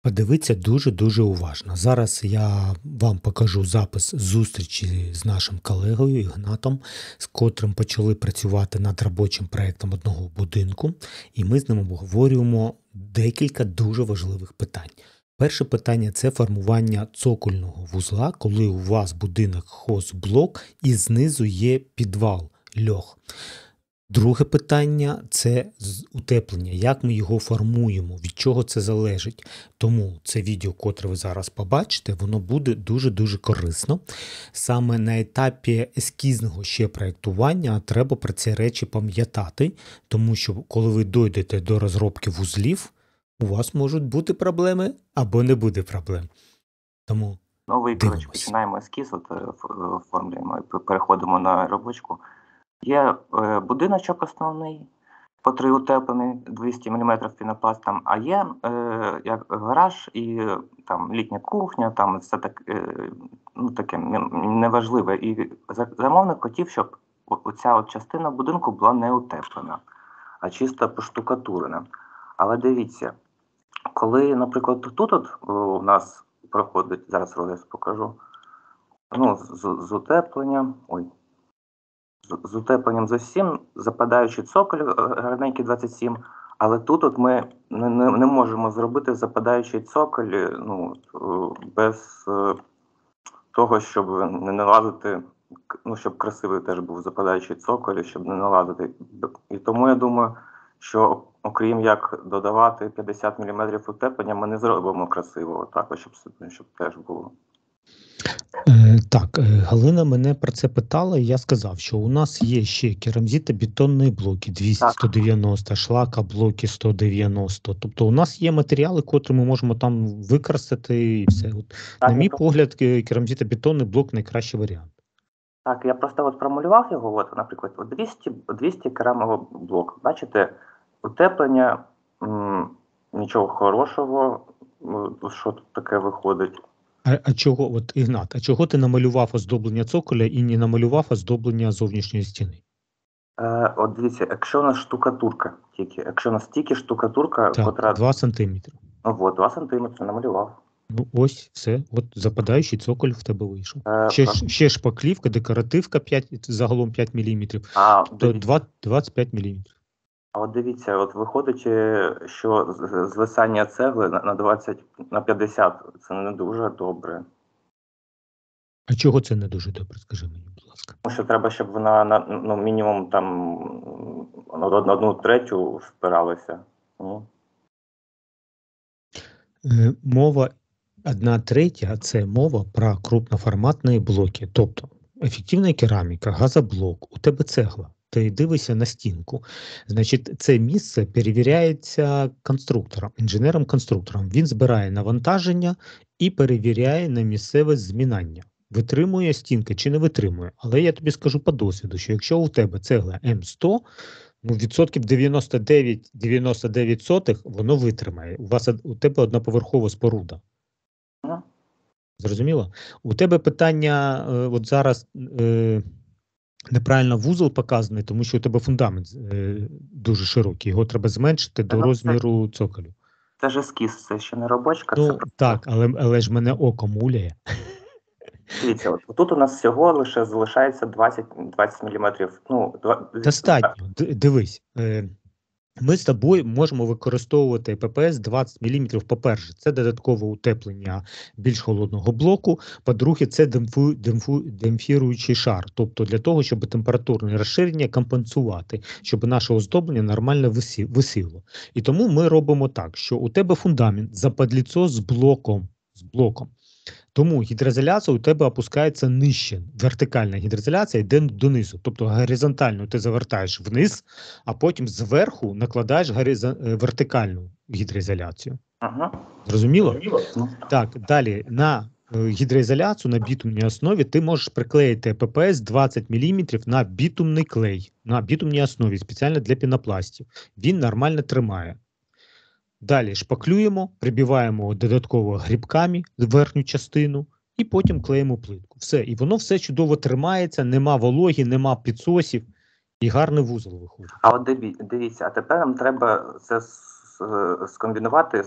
Подивіться дуже-дуже уважно. Зараз я вам покажу запис зустрічі з нашим колегою Ігнатом, з котрим почали працювати над робочим проєктом одного будинку, і ми з ним обговорюємо декілька дуже важливих питань. Перше питання – це формування цокольного вузла, коли у вас будинок хозблок і знизу є підвал, льох. Друге питання – це утеплення. Як ми його формуємо, від чого це залежить. Тому це відео, котре ви зараз побачите, воно буде дуже-дуже корисно. Саме на етапі ескізного ще проєктування треба про ці речі пам'ятати, тому що коли ви дійдете до розробки вузлів, у вас можуть бути проблеми або не буде проблем. Тому дивимося. Починаємо ескіз, оформлюємо і переходимо на робочку. Є будиночок основний, котрий утеплений 200 мм пінопластом, а є як гараж і там літня кухня, там все таке неважливе. І замовник хотів, щоб оця частина будинку була не утеплена, а чисто поштукатурена. Але дивіться, коли, наприклад, тут у нас проходить, зараз розріз покажу, з утепленням, з утепленням за 7, западаючий цоколь, гарненький 27, але тут ми не можемо зробити западаючий цоколь без того, щоб не налазити, щоб красивий теж був западаючий цоколь, щоб не налазити. І тому я думаю, що окрім як додавати 50 мм утеплення, ми не зробимо красивого, так, щоб теж було. Так, Галина мене про це питала, і я сказав, що у нас є ще керамзитобетонні блоки 200-190, шлакоблоки 190. Тобто у нас є матеріали, котрі ми можемо там використати і все. На мій погляд, керамзитобетонний блок – найкращий варіант. Так, я просто промалював його, наприклад, 200 керамовий блок. Бачите, утеплення, нічого хорошого, що тут таке виходить. А чого, Ігнат, чого ти намалював оздоблення цоколя і не намалював оздоблення зовнішньої стіни? Дивіться, якщо у нас штукатурка тільки штукатурка, так, котра... 2 см. 2 см намалював. Ось, все, западаючий цоколь в тебе вийшов. Ще шпаклівка, декоративка загалом 5 мм, то 25 мм. А дивіться, виходить, що звисання цегли на 50 – це не дуже добре. А чого це не дуже добре, скажи мені, будь ласка? Тому що треба, щоб вона мінімум там 1/3 впиралася. Мова 1/3 – це мова про крупноформатні блоки. Тобто ефективна кераміка, газоблок, у тебе цегла. Ти дивишся на стінку, значить, це місце перевіряється конструктором, інженером-конструктором. Він збирає навантаження і перевіряє на місцеве змінання. Витримує стінка чи не витримує. Але я тобі скажу по досвіду, що якщо у тебе цегла М100, відсотків 99,99 воно витримає. У тебе одноповерхова споруда. Зрозуміло? У тебе питання, зараз... неправильно вузол показаний, тому що у тебе фундамент дуже широкий. Його треба зменшити до розміру цоколю. Це ж ескіз, це ще не робочка. Так, але ж мене око муляє. Дивіться, тут у нас всього лише залишається 20 мм. Достатньо. Дивись. Ми з тобою можемо використовувати ППС 20 мм, по-перше, це додаткове утеплення більш холодного блоку, по-друге, це демпфіруючий шар, тобто для того, щоб температурне розширення компенсувати, щоб наше оздоблення нормально висіло. І тому ми робимо так, що у тебе фундамент западліцо з блоком. Тому гідроізоляція у тебе опускається нижче. Вертикальна гідроізоляція йде донизу. Тобто горизонтально ти завертаєш вниз, а потім зверху накладаєш вертикальну гідроізоляцію. Зрозуміло? Так, далі на гідроізоляцію на бітумній основі ти можеш приклеїти ППС 20 мм на бітумний клей, на бітумній основі, спеціально для пінопластів. Він нормально тримає. Далі шпаклюємо, прибиваємо додатково грибками верхню частину і потім клеїмо плитку. Все. І воно все чудово тримається, нема вологі, нема підсосів і гарний вузол виходить. А дивіться, а тепер нам треба це скомбінувати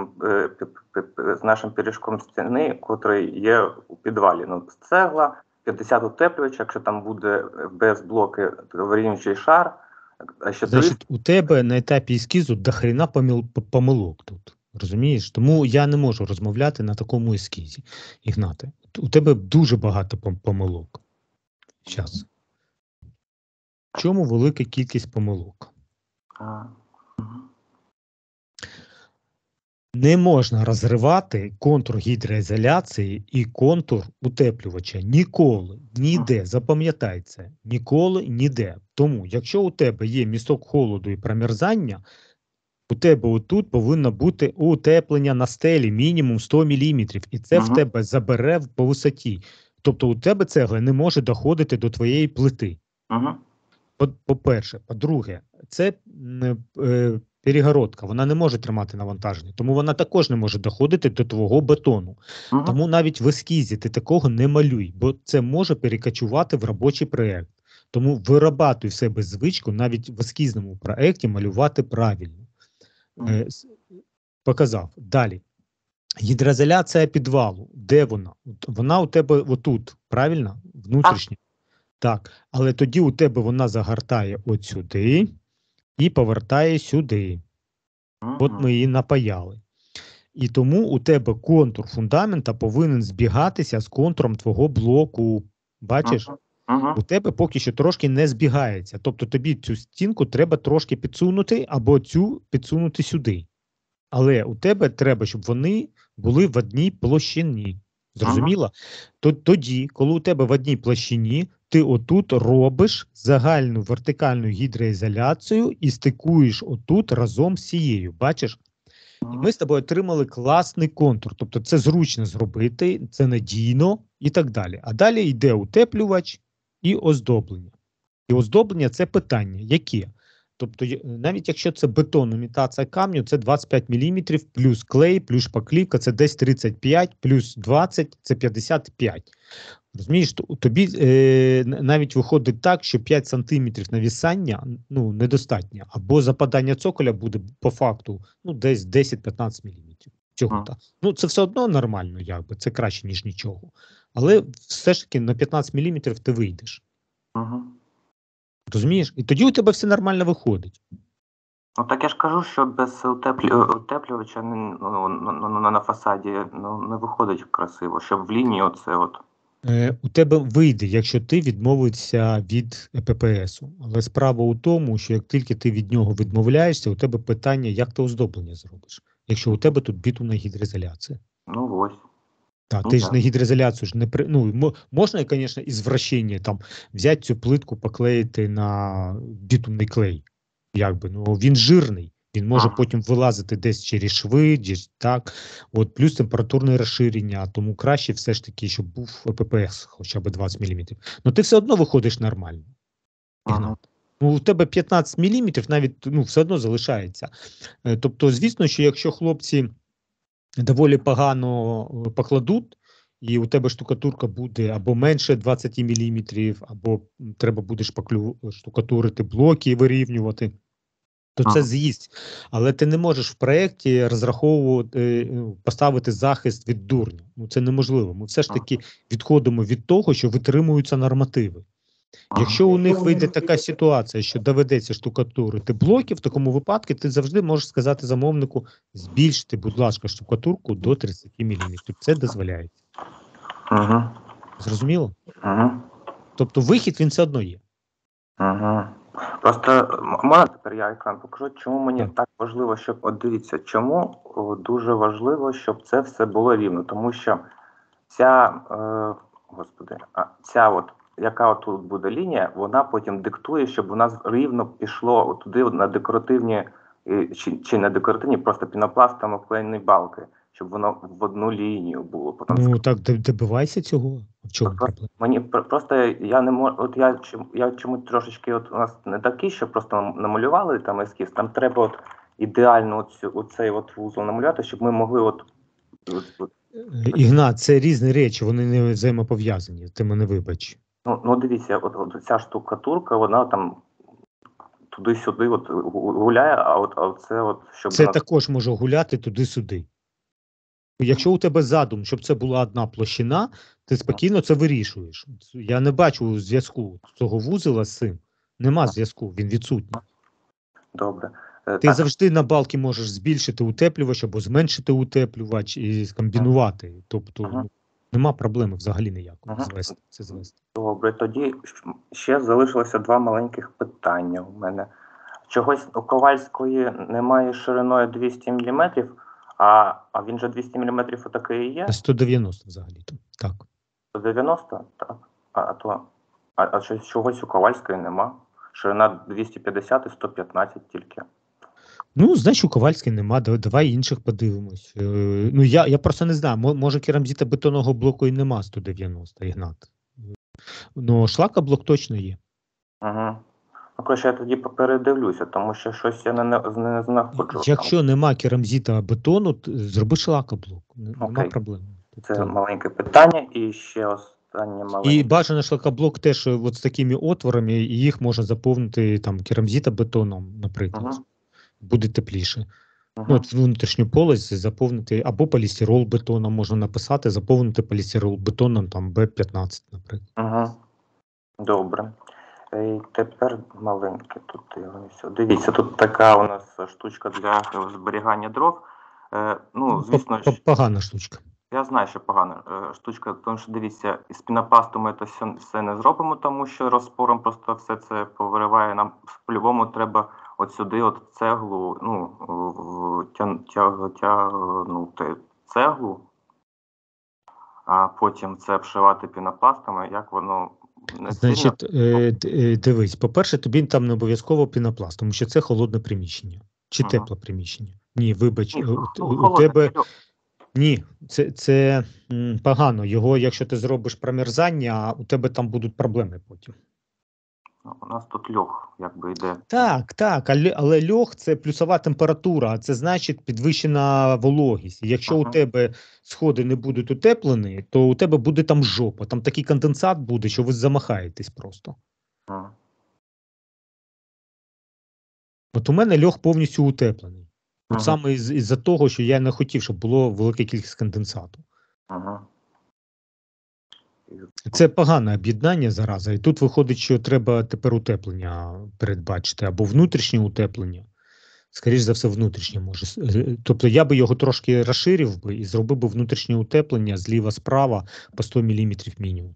з нашим пиріжком стіни, котрий є у підвалі. Ну, цегла, 50 утеплювач, якщо там буде без блоки вирівнюючий шар, а ще 300. Значить, у тебе на етапі ескізу дохрена помилок тут. Розумієш? Тому я не можу розмовляти на такому ескізі, Ігнате. У тебе дуже багато помилок. Зараз. В чому велика кількість помилок? Не можна розривати контур гідроізоляції і контур утеплювача. Ніколи, ніде, запам'ятай це, ніколи, ніде. Тому, якщо у тебе є місток холоду і промерзання, у тебе отут повинно бути утеплення на стелі мінімум 100 мм, і це в тебе забере по висоті. Тобто у тебе цегла не може доходити до твоєї плити. По-перше. По-друге, це перегородка, вона не може тримати навантаження, тому вона також не може доходити до твого бетону. Тому навіть в ескізі ти такого не малюй, бо це може перекочувати в робочий проєкт. Тому вирабатуй в себе звичку навіть в ескізному проєкті малювати правильно. Показав. Далі. Гідроізоляція підвалу. Де вона? Вона у тебе отут, правильно? Внутрішня. Так, але тоді у тебе вона загортає от сюди і повертає сюди. От ми її напаяли. І тому у тебе контур фундамента повинен збігатися з контуром твого блоку. Бачиш? У тебе поки що трошки не збігається. Тобто тобі цю стінку треба трошки підсунути або цю підсунути сюди. Але у тебе треба, щоб вони були в одній площині. Зрозуміло? Тоді, коли у тебе в одній площині, ти отут робиш загальну вертикальну гідроізоляцію і стикуєш отут разом з цією. Бачиш? І ми з тобою отримали класний контур. Тобто це зручно зробити, це надійно і так далі. А далі йде утеплювач і оздоблення. І оздоблення – це питання. Яке? Тобто навіть якщо це бетон, імітація камню, це 25 мм, плюс клей, плюс шпаклівка, це десь 35, плюс 20 – це 55. Розумієш, тобі навіть виходить так, що 5 см навісання недостатньо. Або западання цоколя буде по факту десь 10-15 мм. Це все одно нормально, якби, це краще, ніж нічого. Але все ж таки на 15 мм ти вийдеш. Розумієш? І тоді у тебе все нормально виходить. Ну так я ж кажу, що без утеплювача на фасаді не виходить красиво, щоб в лінії оце от. У тебе вийде, якщо ти відмовишся від ППСу. Але справа у тому, що як тільки ти від нього відмовляєшся, у тебе питання, як ти оздоблення зробиш, якщо у тебе тут бітумна гідроізоляція. Ну ось. Так, ти ж на гідроізоляцію ж не можна, звісно, із вращення там взяти цю плитку, поклеїти на бітумний клей. Якби, він жирний, він може потім вилазити десь через шви, десь так. От, плюс температурне розширення, тому краще все ж таки, щоб був ППС хоча б 20 мм. Ти все одно виходиш нормально. У тебе 15 мм навіть все одно залишається. Тобто, звісно, що якщо хлопці доволі погано покладуть, і у тебе штукатурка буде або менше 20 мм, або треба буде штукатурити блоки і вирівнювати, то це з'їсть. Але ти не можеш в проєкті розраховувати, поставити захист від дурня. Це неможливо. Ми все ж таки відходимо від того, що витримуються нормативи. Якщо у них вийде така ситуація, що доведеться штукатурити блоки, в такому випадку ти завжди можеш сказати замовнику: збільшити, будь ласка, штукатурку до 30 мм. Це дозволяється. Зрозуміло? Тобто вихід він все одно є. Просто можна тепер я екран покажу, чому мені так важливо, щоб, дивіться, чому дуже важливо, щоб це все було рівно. Тому що ця яка отут буде лінія, вона потім диктує, щоб у нас рівно пішло туди на декоративні, чи не декоративні, просто пінопластом обклеєні балки, щоб воно в одну лінію було. Так добивайся цього. В чому проблема? Мені просто я не можу, я чому трошечки у нас не такий, що просто намалювали там ескіз, там треба ідеально оцей вузол намалювати, щоб ми могли Ігнат, це різні речі, вони не взаємопов'язані, ти мене вибач. Дивіться, ця штукатурка, вона там туди-сюди от гуляє, а це от, щоб... Це також може гуляти туди-сюди. Якщо у тебе задум, щоб це була одна площина, ти спокійно це вирішуєш. Я не бачу зв'язку цього вузела з цим. Нема зв'язку, він відсутній. Добре. Ти завжди на балки можеш збільшити утеплювач або зменшити утеплювач і скомбінувати. Тобто нема проблеми взагалі ніякої звести. Добре, тоді ще залишилося 2 маленьких питання у мене. Чогось у Ковальської немає шириною 200 мм, а він же 200 мм отакий і є? 190 взагалі-то, так. 190? Так. А чогось у Ковальської нема. Ширина 250 і 115 тільки. Ну, значить, у Ковальської нема, давай інших подивимось. Ну, я просто не знаю, може керамзитобетонного блоку і нема 190, Ігнат. Ну, шлакоблок точно є. Угу. Ну, коротше, я тоді передивлюся, тому що щось я не знаходжу. Якщо нема керамзитобетону, зроби шлакоблок, нема проблем. Це маленьке питання і ще останнє маленьке. І бажано шлакоблок теж от з такими отворами, і їх можна заповнити там керамзитобетоном, наприклад. Буде тепліше. Ну, от внутрішню полость заповнити, або полістирол бетоном можна написати, заповнити полістирол бетоном там B15, наприклад. Добре. І тепер маленьке тут дивимося. Дивіться, тут така у нас штучка для зберігання дров. Ну, звісно, погана штучка. Я знаю, що погана штучка, тому що, дивіться, із пінопласту ми це все не зробимо, тому що розпором просто все це повириває. Нам по-любому треба от сюди от цеглу, тягнути цеглу, а потім це обшивати пінопластами, як воно не Значить, дивись, по-перше, тобі там не обов'язково пінопласт, тому що це холодне приміщення. Чи тепле приміщення? Ні, вибач, у тебе... Ні, це погано. Його, якщо ти зробиш промерзання, у тебе там будуть проблеми потім. У нас тут льох, якби йде. Так, але льох – це плюсова температура, а це значить підвищена вологість. І якщо у тебе сходи не будуть утеплені, то у тебе буде там жопа, там такий конденсат буде, що ви замахаєтесь просто. От у мене льох повністю утеплений. От саме із-за того, що я не хотів, щоб було велика кількість конденсату. Це погане об'єднання зараза. І тут виходить, що треба тепер утеплення передбачити, або внутрішнє утеплення. Скоріше за все, внутрішнє може. Тобто я би його трошки розширив би і зробив би внутрішнє утеплення зліва-справа по 100 мм мінімум.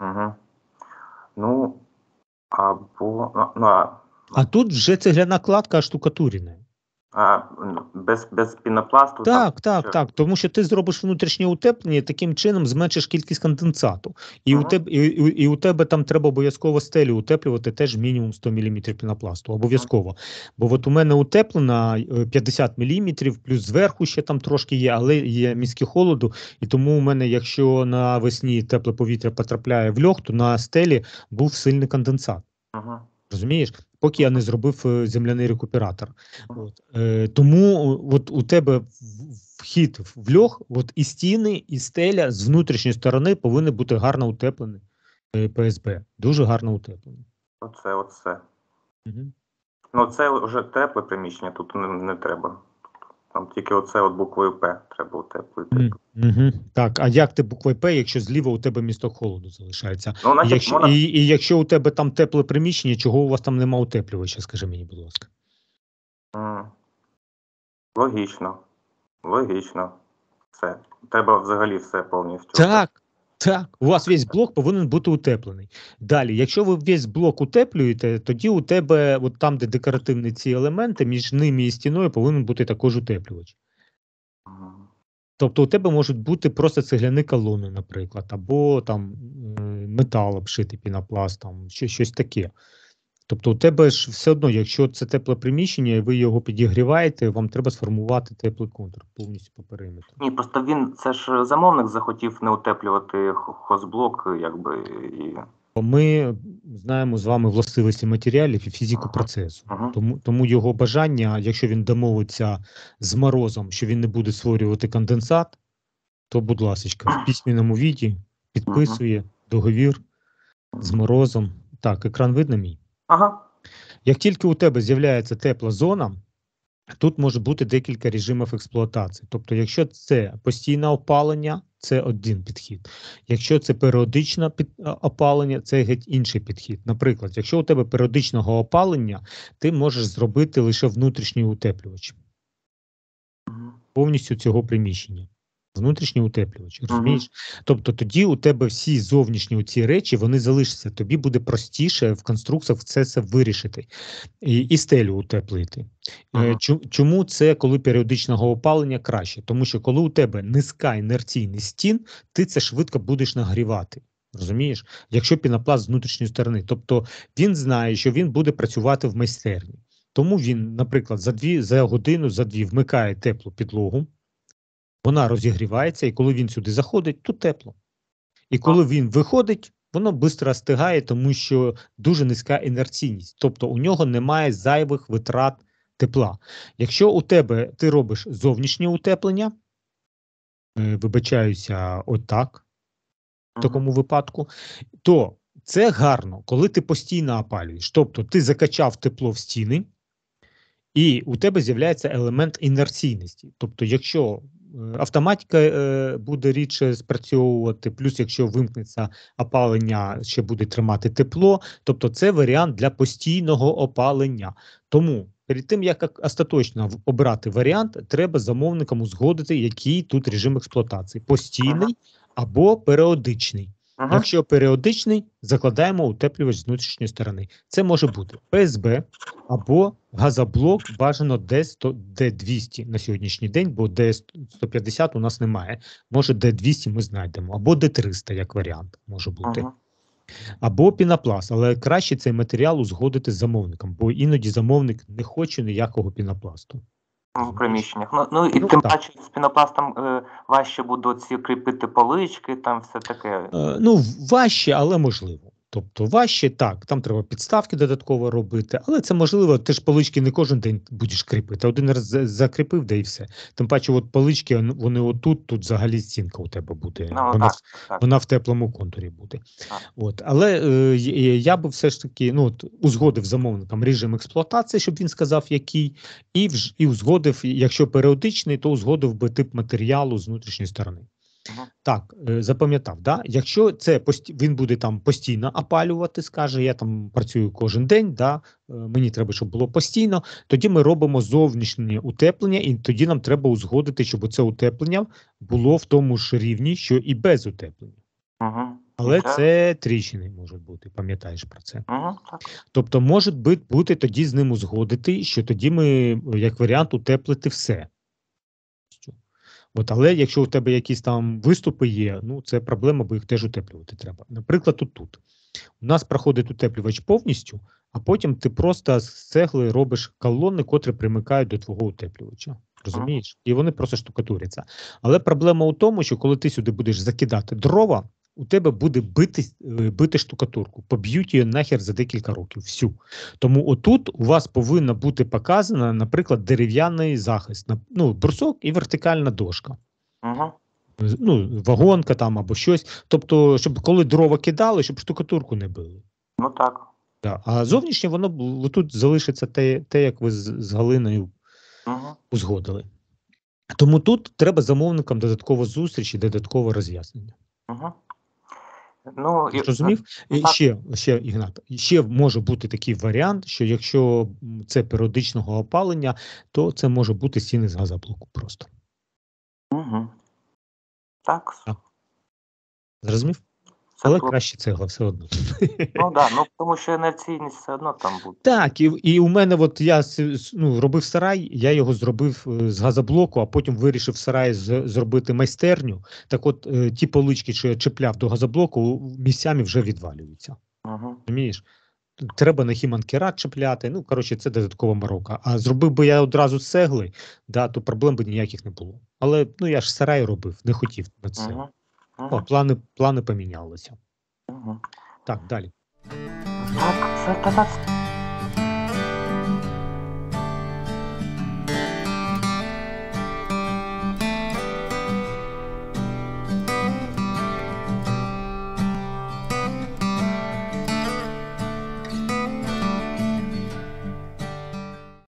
Ну, або... А тут вже цегляна кладка штукатурена. Без пінопласту? Так. Тому що ти зробиш внутрішнє утеплення і таким чином зменшиш кількість конденсату. І у тебе там треба обов'язково стелю утеплювати теж мінімум 100 мм пінопласту. Обов'язково. Бо от у мене утеплена 50 мм, плюс зверху ще там трошки є, але є міське холоду. І тому у мене, якщо навесні тепле повітря потрапляє в льох, то на стелі був сильний конденсат. Розумієш? Поки я не зробив земляний рекуператор. Тому от у тебе вхід в льох, от і стіни, і стеля з внутрішньої сторони повинні бути гарно утеплені ПСБ. Дуже гарно утеплені. Оце. Ну, це вже тепле приміщення, тут не треба. Там тільки оце от буквою П треба утеплити. Так, а як ти буквою П, якщо зліва у тебе місток холоду залишається? Ну, і якщо у тебе там тепле приміщення, чого у вас там нема утеплювача, скажи мені, будь ласка. Логічно. Все. Треба взагалі все повністю. Так. У вас весь блок повинен бути утеплений. Далі, якщо ви весь блок утеплюєте, тоді у тебе, от там, де декоративні ці елементи, між ними і стіною повинен бути також утеплювач. Тобто у тебе можуть бути просто цегляні колони, наприклад, або там метал обшитий пінопласт, там щось таке. Тобто у тебе ж все одно, якщо це тепле приміщення і ви його підігріваєте, вам треба сформувати теплий контур повністю по периметру. Ні, просто це ж замовник захотів не утеплювати хозблок, якби, і... Ми знаємо з вами властивості матеріалів і фізику процесу. Тому його бажання, якщо він домовиться з морозом, що він не буде створювати конденсат, то, будь ласка, в письменному віді підписує договір з морозом. Так, екран видно мій? Як тільки у тебе з'являється тепла зона, тут може бути декілька режимів експлуатації. Тобто, якщо це постійне опалення, це один підхід. Якщо це періодичне опалення, це геть інший підхід. Наприклад, якщо у тебе періодичного опалення, ти можеш зробити лише внутрішній утеплювач повністю цього приміщення. Внутрішній утеплювач, розумієш? Тобто тоді у тебе всі зовнішні ці речі, вони залишаться. Тобі буде простіше в конструкціях це вирішити. І стелю утеплити. Чому це, коли періодичного опалення, краще? Тому що коли у тебе низька інерційність стін, ти це швидко будеш нагрівати. Розумієш? Якщо пінопласт з внутрішньої сторони. Тобто він знає, що він буде працювати в майстерні. Тому він, наприклад, за годину, за дві вмикає теплу підлогу, вона розігрівається, і коли він сюди заходить, то тепло. І коли він виходить, воно швидко остигає, тому що дуже низька інерційність. Тобто у нього немає зайвих витрат тепла. Якщо у тебе ти робиш зовнішнє утеплення, вибачаюся, отак, в такому випадку, то це гарно, коли ти постійно опалюєш. Тобто ти закачав тепло в стіни, і у тебе з'являється елемент інерційності. Тобто, якщо автоматика буде рідше спрацьовувати, плюс якщо вимкнеться опалення, ще буде тримати тепло, тобто це варіант для постійного опалення. Тому перед тим, як остаточно обрати варіант, треба замовникам узгодити, який тут режим експлуатації. Постійний або періодичний. Якщо періодичний, закладаємо утеплювач з внутрішньої сторони. Це може бути ПСБ або газоблок, бажано Д200 на сьогоднішній день, бо Д150 у нас немає. Може Д200 ми знайдемо, або Д300 як варіант може бути. Або пінопласт, але краще цей матеріал узгодити з замовником, бо іноді замовник не хоче ніякого пінопласту. В приміщеннях. Ну і тим паче з пінопластом важче будуть ці кріпити полички, там все таке. Важче, але можливо. Тобто важче, так, там треба підставки додатково робити, але це можливо, ти ж полички не кожен день будеш кріпити, один раз закріпив, да і все. Тим паче, от полички, вони отут, тут взагалі стінка у тебе буде, вона в теплому контурі буде. Але я би все ж таки узгодив замовникам режим експлуатації, щоб він сказав, який, і узгодив, якщо періодичний, то узгодив би тип матеріалу з внутрішньої сторони. Так, запам'ятав, да? Якщо це він буде там постійно опалювати, скаже, я там працюю кожен день, да? Мені треба, щоб було постійно, тоді ми робимо зовнішнє утеплення, і тоді нам треба узгодити, щоб це утеплення було в тому ж рівні, що і без утеплення. Але це тріщини можуть бути, пам'ятаєш про це. Тобто може бути тоді з ним узгодити, що тоді ми, як варіант, утеплити все. Але якщо у тебе якісь там виступи є, це проблема, бо їх теж утеплювати треба. Наприклад, тут. У нас проходить утеплювач повністю, а потім ти просто з цегли робиш колони, котрі примикають до твого утеплювача. Розумієш? І вони просто штукатуряться. Але проблема у тому, що коли ти сюди будеш закидати дрова, у тебе буде бити штукатурку. Поб'ють її нахер за декілька років. Всю. Тому отут у вас повинна бути показана, наприклад, дерев'яний захист. Брусок і вертикальна дошка. Вагонка там або щось. Тобто, щоб коли дрова кидали, щоб штукатурку не били. Так. А зовнішнє воно тут залишиться те, як ви з Галиною узгодили. Тому тут треба замовникам додаткова зустріч і додаткове роз'яснення. Розумів? Ще, Ігнат, ще може бути такий варіант, що якщо це періодичного опалення, то це може бути стіни з газоблоку просто. Так. Зрозумів? Але краще цегла все одно. Тому що інерційність все одно там буде. Так, і у мене, я робив сарай, я його зробив з газоблоку, а потім вирішив в сараї зробити майстерню. Так от, ті полички, що я чіпляв до газоблоку, місцями вже відвалюються. Розумієш? Треба на хіманкерат чіпляти, це додаткова морока. А зробив би я одразу з цегли, то проблем би ніяких не було. Але, я ж сарай робив, не хотів на це. Плани помінялися. Так, далі. Так, це